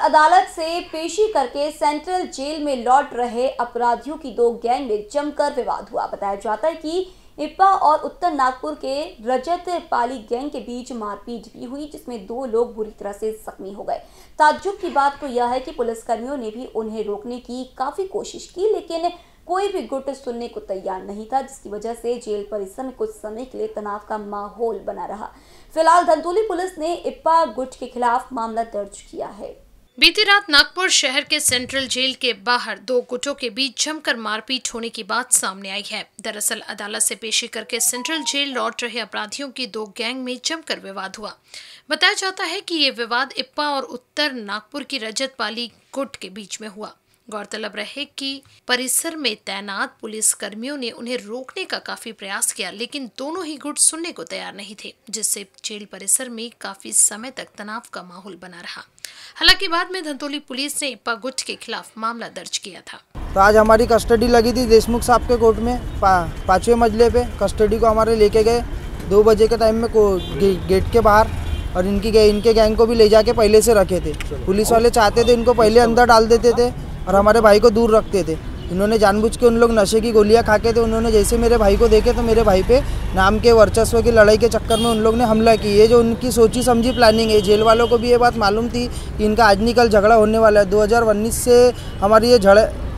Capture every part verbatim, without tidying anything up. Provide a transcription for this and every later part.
अदालत से पेशी करके सेंट्रल जेल में लौट रहे अपराधियों की दो गैंग में जमकर विवाद हुआ। बताया जाता है कि इप्पा और उत्तर नागपुर के रजत पाली गैंग के बीच मारपीट भी हुई, जिसमें दो लोग बुरी तरह से जख्मी हो गए। ताज्जुब की बात तो यह है कि पुलिसकर्मियों ने भी उन्हें रोकने की काफी कोशिश की, लेकिन कोई भी गुट सुनने को तैयार नहीं था, जिसकी वजह से जेल परिसर में कुछ समय के लिए तनाव का माहौल बना रहा। फिलहाल धंतोली पुलिस ने इप्पा गुट के खिलाफ मामला दर्ज किया है। बीती रात नागपुर शहर के सेंट्रल जेल के बाहर दो गुटों के बीच जमकर मारपीट होने की बात सामने आई है। दरअसल अदालत से पेशी करके सेंट्रल जेल लौट रहे अपराधियों की दो गैंग में जमकर विवाद हुआ। बताया जाता है कि ये विवाद इप्पा और उत्तर नागपुर की रजत पाली गुट के बीच में हुआ। गौरतलब रहे कि परिसर में तैनात पुलिस कर्मियों ने उन्हें रोकने का काफी प्रयास किया, लेकिन दोनों ही गुट सुनने को तैयार नहीं थे, जिससे जेल परिसर में काफी समय तक तनाव का माहौल बना रहा। हालांकि बाद में धंतोली पुलिस ने इप्पा गुट के खिलाफ मामला दर्ज किया था। तो आज हमारी कस्टडी लगी थी देशमुख साहब के कोर्ट में, पा, पांचवें मंजिले पे कस्टडी को हमारे लेके गए दो बजे के टाइम में को गे, गेट के बाहर, और इनकी इनके गैंग को भी ले जाके पहले से रखे थे। पुलिस वाले चाहते थे इनको पहले अंदर डाल देते थे और हमारे भाई को दूर रखते थे। इन्होंने जानबूझ के उन लोग नशे की गोलियां खा के थे। उन्होंने जैसे मेरे भाई को देखे तो मेरे भाई पे नाम के वर्चस्व की लड़ाई के चक्कर में उन लोग ने हमला की। ये जो उनकी सोची समझी प्लानिंग है, जेल वालों को भी ये बात मालूम थी कि इनका आज नहीं कल झगड़ा होने वाला है। दो हज़ार उन्नीस से हमारी ये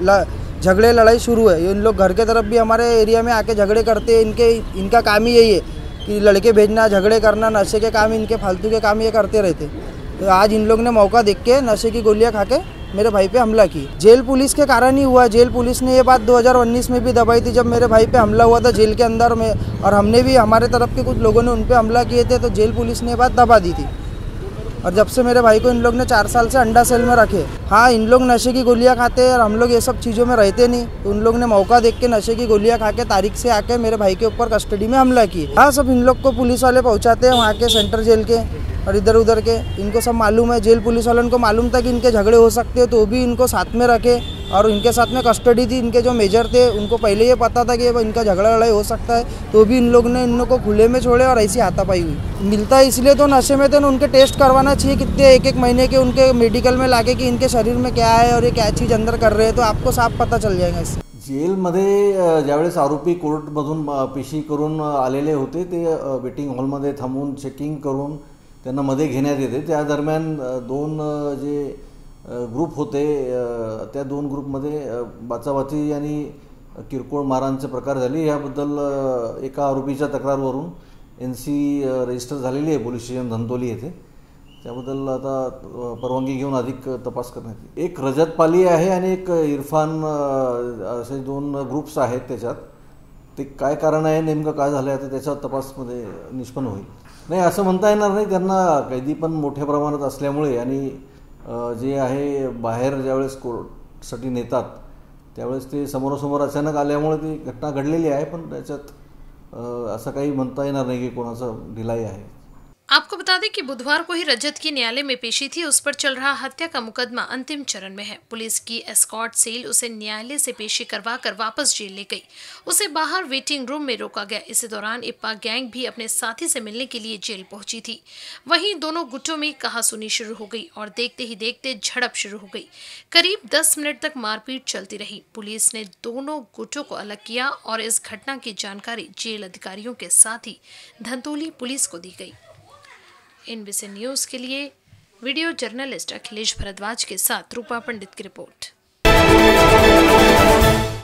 झगड़े लड़ाई शुरू है। इन लोग घर के तरफ भी हमारे एरिया में आके झगड़े करते हैं। इनके इनका काम ही यही है कि लड़के भेजना, झगड़े करना, नशे के काम, इनके फालतू के काम ये करते रहते। तो आज इन लोग ने मौका देख के नशे की गोलियां खा के मेरे भाई पे हमला की। जेल पुलिस के कारण ही हुआ। जेल पुलिस ने ये बात दो हज़ार उन्नीस में भी दबाई थी, जब मेरे भाई पे हमला हुआ था जेल के अंदर में, और हमने भी, हमारे तरफ के कुछ लोगों ने उन पे हमला किए थे, तो जेल पुलिस ने ये बात दबा दी थी। और जब से मेरे भाई को इन लोग ने चार साल से अंडा सेल में रखे। हाँ, इन लोग नशे की गोलियां खाते हैं और हम लोग ये सब चीज़ों में रहते नहीं, तो उन लोग ने मौका देख के नशे की गोलियां खा के तारीख से आके मेरे भाई के ऊपर कस्टडी में हमला किए। हाँ, सब इन लोग को पुलिस वाले पहुंचाते हैं वहाँ के सेंट्रल जेल के और इधर उधर के। इनको सब मालूम है, जेल पुलिस वालों को मालूम था कि इनके झगड़े हो सकते हैं, तो भी इनको साथ में रखे और इनके साथ में कस्टडी थी। इनके जो मेजर थे उनको पहले ये पता था कि इनका झगड़ा लड़ाई हो सकता है, तो भी इन लोग ने इन लोग को खुले में छोड़े और ऐसी हाथापाई हुई। मिलता है इसलिए तो नशे में थे ना, उनके टेस्ट करवाना चाहिए कितने एक एक महीने के, उनके मेडिकल में लाके कि इनके शरीर में क्या है और ये क्या चीज़ अंदर कर रहे हैं, तो आपको साफ पता चल जाएगा इससे। जेलमध्ये ज्यावेळेस आरोपी कोर्टमधून पेशी करून आलेले होते, ते वेटिंग हॉलमध्ये थांबून चेकिंग करून त्यांना मध्ये घेण्यात येते। त्या दरम्यान दोन जे ग्रुप होते, त्या दोन ग्रुपमध्ये बाचाबाची आणि किरकोळ मारांचे प्रकार झाले। याबद्दल एका आरोपीच्या तक्रारवरून एन सी रजिस्टर झालेली आहे पोलीस स्टेशन धंतोली येथे। त्याबद्दल आता परवानगी घेऊन अधिक तपास करण्यात येईल। एक रजत पाली आहे आणि एक इरफान, असे दोन ग्रुप्स आहेत त्याच्यात। ते काय कारण आहे, नेमकं काय झालं आहे, त्याच्या तपासमध्ये निष्पन्न होईल। नाही, असं म्हणता येणार नाही। त्यांना कैदी पण मोठ्या प्रमाणात असल्यामुळे आणि जे आहे बाहेर ज्यावेळेस कोर्टसाठी नेतात त्यावेळेस ते समोरासमोर अचानक आल्यामुळे ती घटना घडलेली आहे, पण त्याच्यात असं काही म्हणता येणार नाही की कोणाचं ढिलाई आहे। आपको बता दें कि बुधवार को ही रजत की न्यायालय में पेशी थी। उस पर चल रहा हत्या का मुकदमा अंतिम चरण में है। पुलिस की एस्कॉर्ट सेल उसे न्यायालय से पेशी करवा कर वापस जेल ले गई। उसे बाहर वेटिंग रूम में रोका गया। इसी दौरान इप्पा गैंग भी अपने साथी से मिलने के लिए जेल पहुंची थी। वहीं दोनों गुटों में कहासुनी शुरू हो गई और देखते ही देखते झड़प शुरू हो गई। करीब दस मिनट तक मारपीट चलती रही। पुलिस ने दोनों गुटों को अलग किया और इस घटना की जानकारी जेल अधिकारियों के साथ ही धंतोली पुलिस को दी गई। एनबीसी न्यूज़ के लिए वीडियो जर्नलिस्ट अखिलेश भारद्वाज के साथ रूपा पंडित की रिपोर्ट।